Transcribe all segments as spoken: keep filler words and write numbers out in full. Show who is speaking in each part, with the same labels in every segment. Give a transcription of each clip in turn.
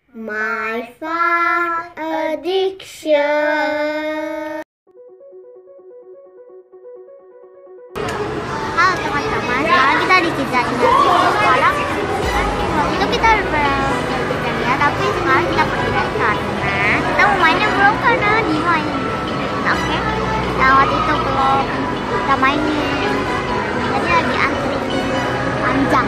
Speaker 1: My fun addiction. Halo teman-teman, sekarang kita di Kidzania. Sekarang waktu itu kita berada di Kidzania, tapi sekarang kita pergi dari karena kita mau mainnya belum karena dimain. Oke, yang waktu itu belum kita mainin. Jadi lagi antri panjang.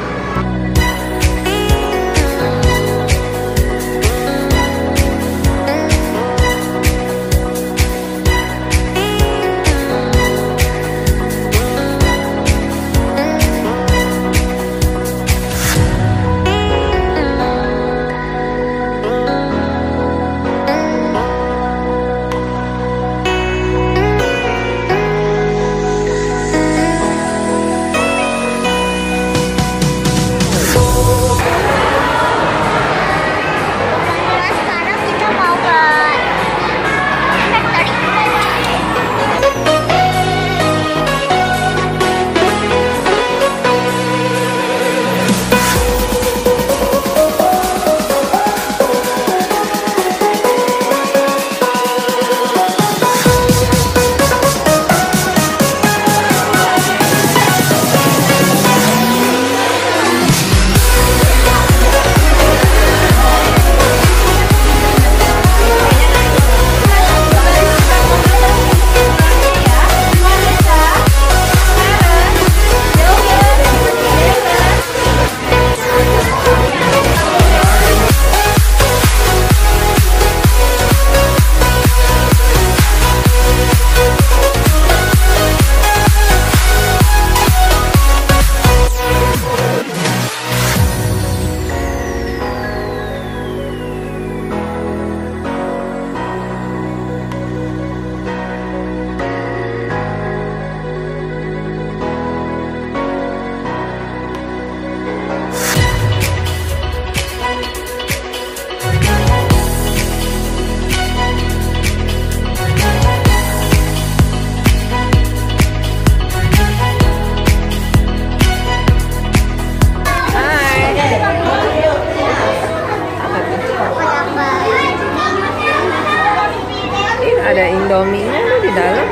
Speaker 2: Ada Indomie-nya di dalam.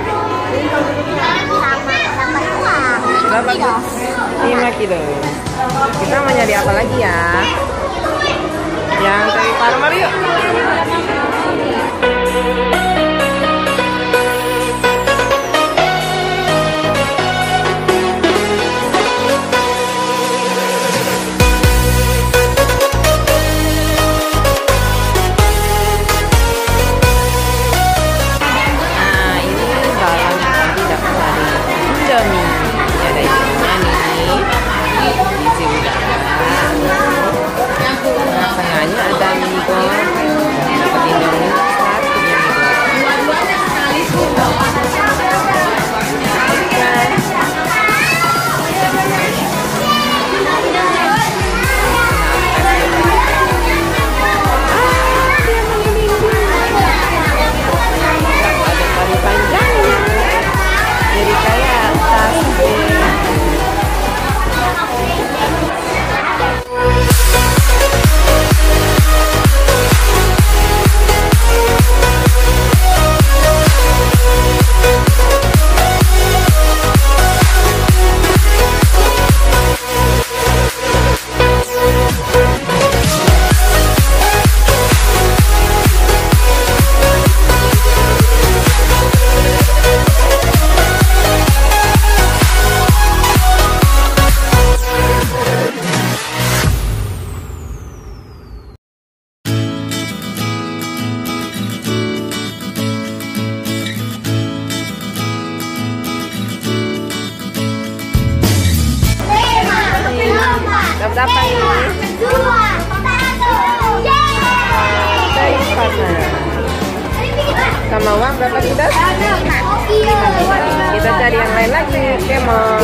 Speaker 2: Berapa kilo? lima kilo. Kita mau nyari apa lagi ya? Yang dari farmer yuk. Berapa ini? Dua, satu, yeay! Sama uang berapa kita? Lima. Kita cari yang lain lagi, kemon.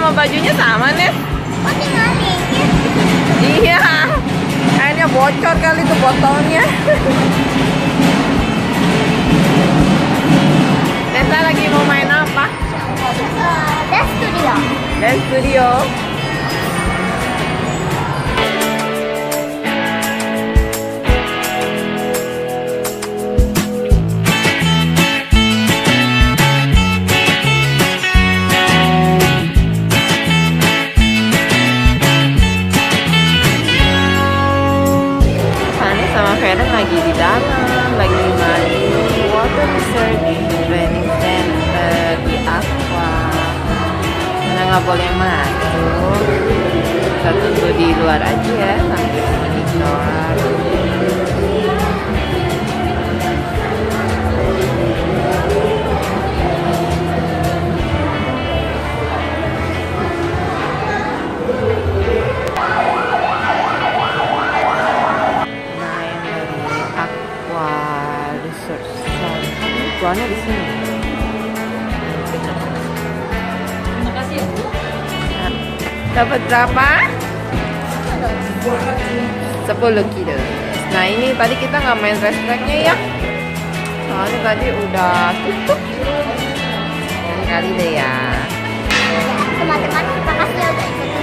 Speaker 2: sama bajunya sama, Nes.
Speaker 1: Oh, tinggal dikit.
Speaker 2: Iya. Kayaknya bocor kali tuh botolnya. Nesa lagi mau main apa?
Speaker 1: Uh, Dance studio.
Speaker 2: Dance studio. Karen lagi di dalam, lagi main water research training center di Aqua. Karena nggak boleh masuk, kita tunggu di luar aja ya sambil monitor. Tuannya di sini.
Speaker 3: Terima kasih ya, Bu.
Speaker 2: Dapat berapa? sepuluh kilo. Nah, ini tadi kita nggak main race track-nya ya. Soalnya tadi udah tutup. Lain kali deh ya.
Speaker 1: Teman-teman, terima kasih ya udah ikut